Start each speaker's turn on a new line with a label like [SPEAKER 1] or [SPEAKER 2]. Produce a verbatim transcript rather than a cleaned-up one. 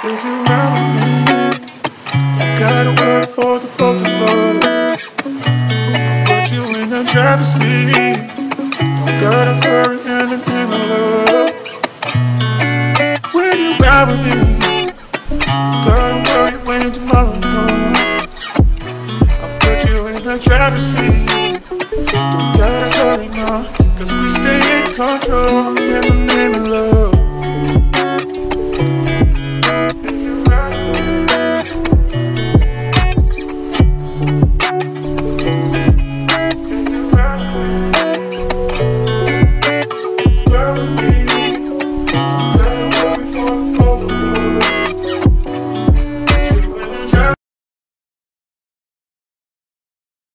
[SPEAKER 1] If you ride with me, don't gotta work for the both of us. I'll put you in the driver's seat. Don't gotta hurry in and in the love. When you ride with me, don't gotta worry when tomorrow comes. I'll put you in the driver's seat. Don't gotta hurry now, cause we stay in control in the